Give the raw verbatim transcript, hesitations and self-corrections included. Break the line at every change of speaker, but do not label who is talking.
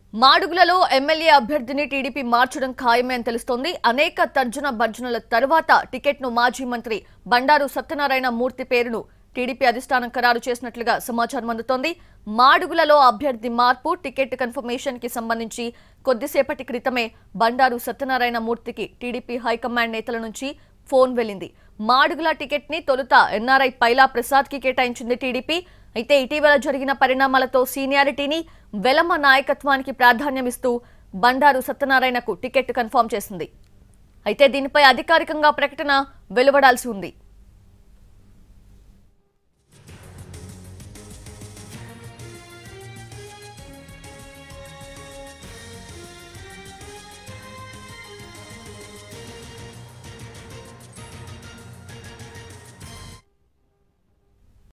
మాడుగులలో MLA అభ్యర్థిని TDP మార్చడం ఖాయమే అని తెలుస్తోంది. అనేక తర్జన భర్జనల తర్వాత టికెట్ను మాజీ మంత్రి బండారు సత్యనారాయణ మూర్తి పేరును టీడీపీ అధిష్టానం ఖరారు చేసినట్లుగా సమాచారం అందుతోంది. మాడుగులలో అభ్యర్థి మార్పు టికెట్ కన్ఫర్మేషన్ కి సంబంధించి కొద్దిసేపటి క్రితమే బండారు సత్యనారాయణ మూర్తికి టీడీపీ హైకమాండ్ నేతల నుంచి ఫోన్ వెళ్లింది. మాడుగుల టికెట్ ని తొలుత ఎన్ఆర్ఐ పైలా ప్రసాద్ కి కేటాయించింది టీడీపీ. అయితే ఇటీవల జరిగిన పరిణామాలతో సీనియారిటీని వెలమ నాయకత్వానికి ప్రాధాన్యమిస్తూ బండారు సత్యనారాయణకు టికెట్ కన్ఫర్మ్ చేసింది. అయితే దీనిపై అధికారికంగా ప్రకటన వెలువడాల్సి ఉంది.